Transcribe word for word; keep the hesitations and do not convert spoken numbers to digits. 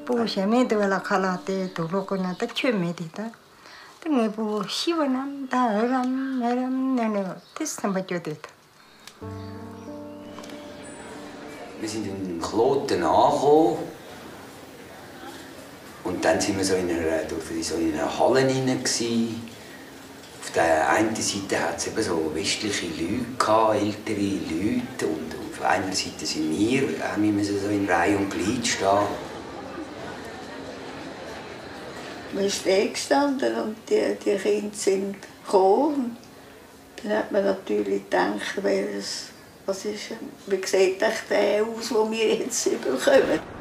보시면 되라 칼라테 도로코나 딱 취미디다. 등에 보 시원한 다람 내람 내내 테스트 맞죠다. Wir sind in Kloten angekommen und dann sind wir so in einer, durch so in einer Halle hinein. Auf der einen Seite hat es eben so westliche Leute gehabt, ältere Leute, und auf einer Seite sind wir, wir müssen so in Reihe und Glied stehen. Man ist da gestanden und die, die Kinder sind gekommen. Dann hat man natürlich gedacht, welches, was ist, wie sieht der aus, den wir jetzt bekommen.